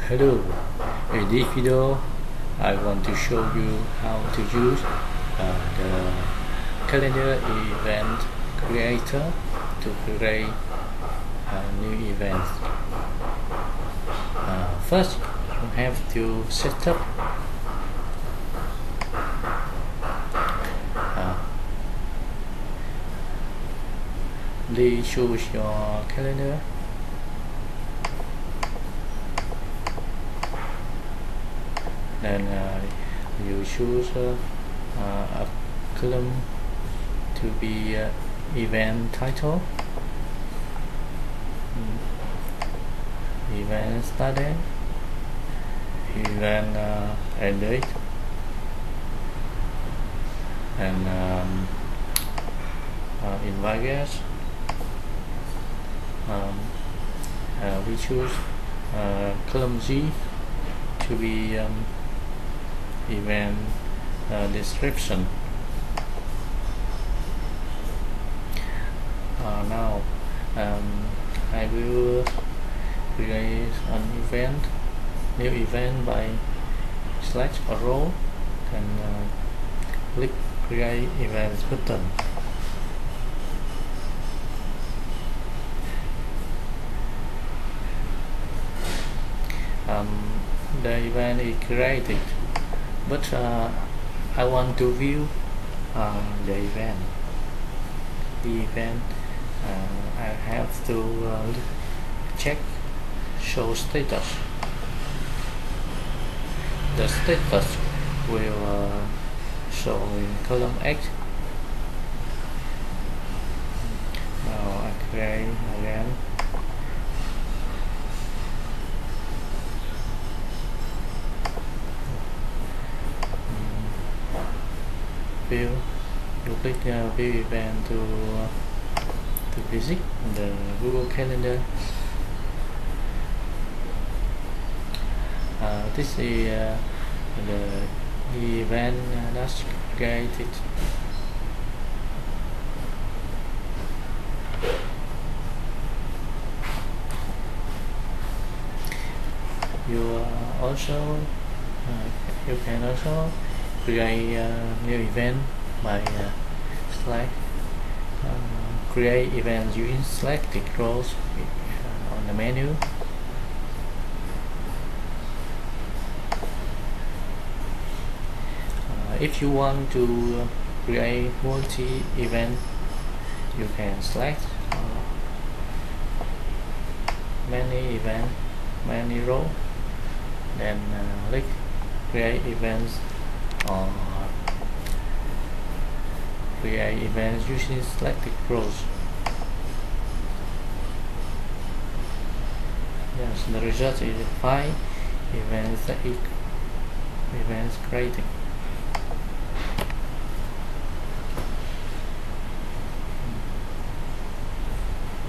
Hello, in this video I want to show you how to use the calendar event creator to create new events. First, you have to set up please choose your calendar. Then you choose a column to be event title, event started, event end date, and invite guests. We choose column G to be event description. Now I will create an event, new event by select a row and click create events button. The event is created, but I want to view the event. I have to check show status. The status will show in column X. Now I create again. View, you click view event to visit the Google Calendar. This is the event that's created. You can also create a new event by select create event using selected rows on the menu. If you want to create multi-event, you can select many event, many row, then click create events or create events using selected rows. Yes, the result is 5 events created.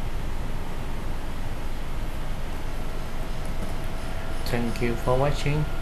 Thank you for watching.